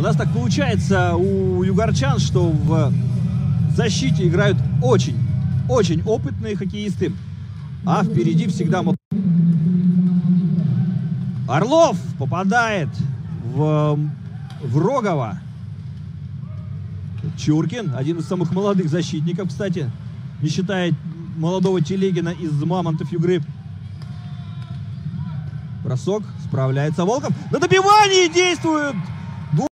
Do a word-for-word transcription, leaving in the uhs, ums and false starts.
нас так получается у югорчан, что в защите играют очень, очень опытные хоккеисты, а впереди всегда... Орлов попадает в, в Рогова. Чуркин, один из самых молодых защитников, кстати, не считая молодого Телегина из Мамонтов Югры. Бросок, справляется Волков. На добивании действует